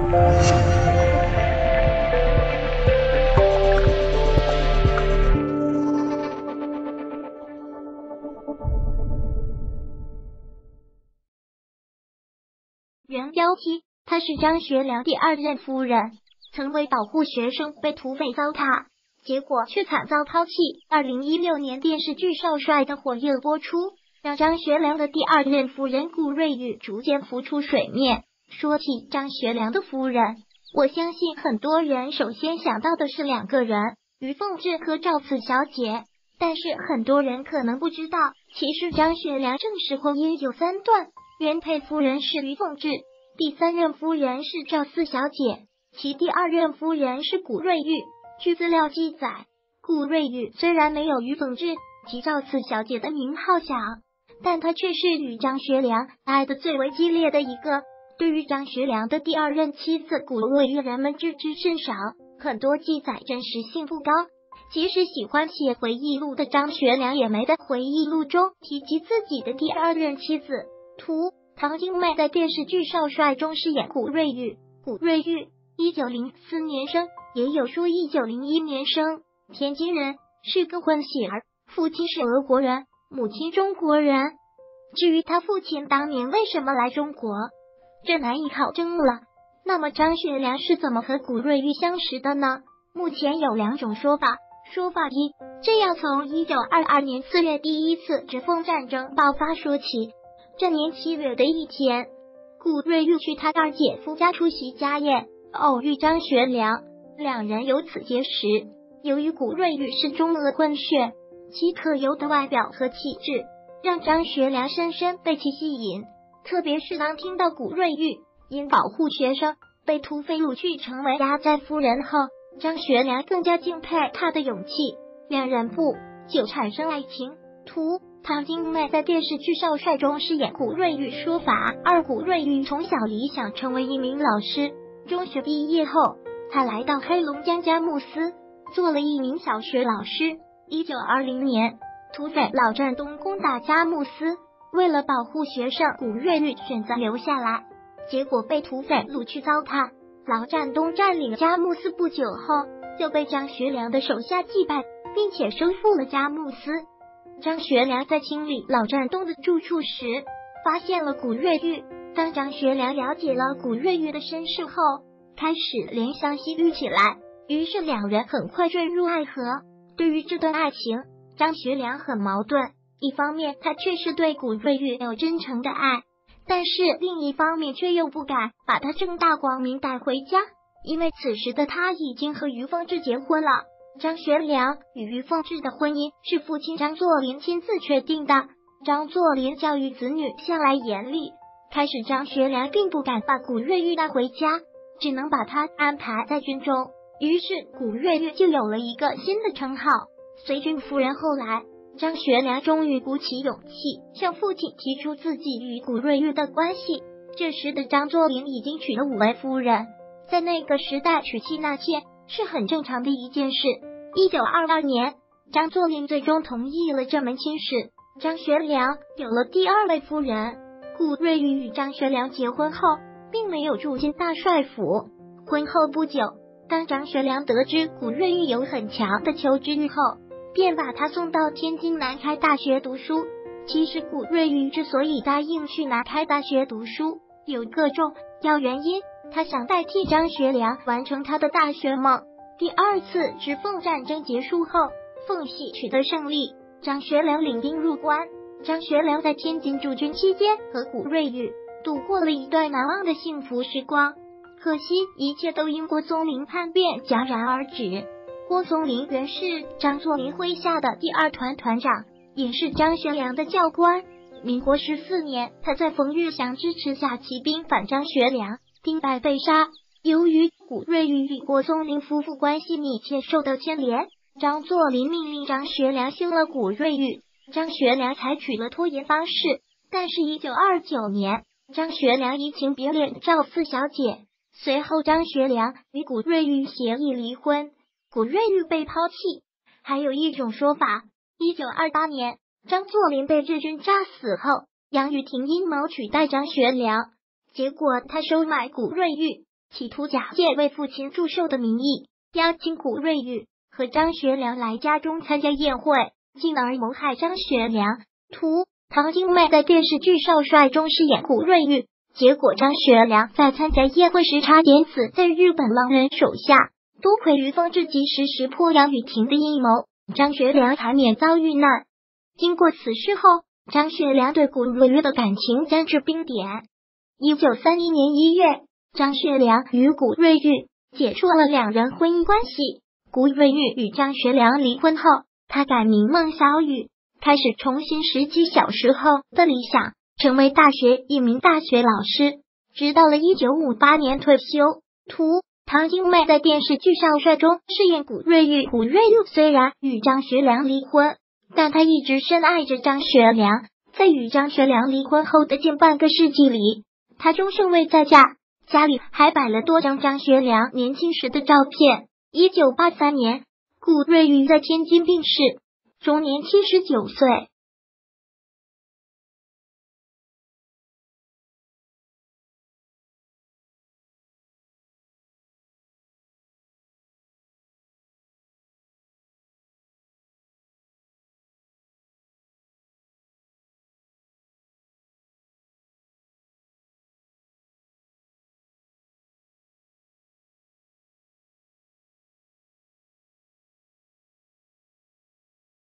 原标题：她是张学良第二任夫人，曾为保护学生被土匪糟蹋，结果却惨遭抛弃。2016年电视剧《少帅》的火热播出，让张学良的第二任夫人顾瑞玉逐渐浮出水面。说起张学良的夫人，我相信很多人首先想到的是两个人，于凤至和赵四小姐。但是很多人可能不知道，其实张学良正式婚姻有3段，原配夫人是于凤至，第3任夫人是赵四小姐，其第2任夫人是古瑞玉。据资料记载，古瑞玉虽然没有于凤至及赵四小姐的名号响，但她却是与张学良爱得最为激烈的一个。对于张学良的第2任妻子古瑞玉，人们知之甚少，很多记载真实性不高。即使喜欢写回忆录的张学良，也没在回忆录中提及自己的第2任妻子。图：唐晶妹在电视剧《少帅》中饰演古瑞玉。古瑞玉1904年生，也有说1901年生，天津人，是个混血儿，父亲是俄国人，母亲中国人。至于他父亲当年为什么来中国，这难以考证了。那么张学良是怎么和古瑞玉相识的呢？目前有2种说法。说法一，这要从1922年4月第一次直奉战争爆发说起。这年7月的一天，古瑞玉去他二姐夫家出席家宴，偶遇张学良，两人由此结识。由于古瑞玉是中俄混血，其可油的外表和气质让张学良深深被其吸引，特别是当听到古瑞玉因保护学生被土匪掳去成为压寨夫人后，张学良更加敬佩他的勇气，两人不久产生爱情。图：唐晶妹在电视剧《少帅》中饰演古瑞玉。说法二，古瑞玉从小理想成为一名老师，中学毕业后，他来到黑龙江佳木斯，做了一名小学老师。1920年，土匪老战东攻打佳木斯，为了保护学生，古瑞玉选择留下来，结果被土匪掳去糟蹋。老战东占领佳木斯不久后，就被张学良的手下击败，并且收复了佳木斯。张学良在清理老战东的住处时，发现了古瑞玉。当张学良了解了古瑞玉的身世后，开始怜香惜玉起来，于是两人很快坠入爱河。对于这段爱情，张学良很矛盾，一方面他确实对古瑞玉有真诚的爱，但是另一方面却又不敢把他正大光明带回家，因为此时的他已经和于凤至结婚了。张学良与于凤至的婚姻是父亲张作霖亲自确定的。张作霖教育子女向来严厉，开始张学良并不敢把古瑞玉带回家，只能把他安排在军中。于是古瑞玉就有了一个新的称号，随军夫人。后来张学良终于鼓起勇气向父亲提出自己与古瑞玉的关系。这时的张作霖已经娶了5位夫人，在那个时代娶妻纳妾是很正常的一件事。1922年，张作霖最终同意了这门亲事，张学良有了第2位夫人。古瑞玉与张学良结婚后，并没有住进大帅府。婚后不久，当张学良得知古瑞玉有很强的求知欲后，便把他送到天津南开大学读书。其实古瑞玉之所以答应去南开大学读书，有个重要原因，他想代替张学良完成他的大学梦。第2次直奉战争结束后，奉系取得胜利，张学良领兵入关。张学良在天津驻军期间，和古瑞玉度过了一段难忘的幸福时光。可惜一切都因郭松龄叛变戛然而止。郭松龄原是张作霖麾下的第2团团长，也是张学良的教官。民国14年，他在冯玉祥支持下起兵反张学良，兵败被杀。由于古瑞玉与郭松龄夫妇关系密切，受到牵连，张作霖命令张学良休了古瑞玉，张学良采取了拖延方式。但是1929年，张学良移情别恋赵四小姐，随后张学良与古瑞玉协议离婚，古瑞玉被抛弃。还有一种说法，1928年张作霖被日军炸死后，杨宇霆阴谋取代张学良，结果他收买古瑞玉， 企图假借为父亲祝寿的名义，邀请古瑞玉和张学良来家中参加宴会，进而谋害张学良。图唐晶妹在电视剧《少帅》中饰演古瑞玉，结果张学良在参加宴会时差点死在日本狼人手下。多亏于风致及时识破杨雨婷的阴谋，张学良才免遭遇难。经过此事后，张学良对古瑞玉的感情降至冰点。1931年1月，张学良与古瑞玉解除了两人婚姻关系。古瑞玉与张学良离婚后，他改名孟小雨，开始重新拾起小时候的理想，成为大学一名大学老师，直到了1958年退休。图唐晶妹在电视剧《少帅》中饰演古瑞玉。古瑞玉虽然与张学良离婚，但他一直深爱着张学良。在与张学良离婚后的近半个世纪里，他终生未再嫁，家里还摆了多张张学良年轻时的照片。1983年，古瑞玉在天津病逝，终年79岁。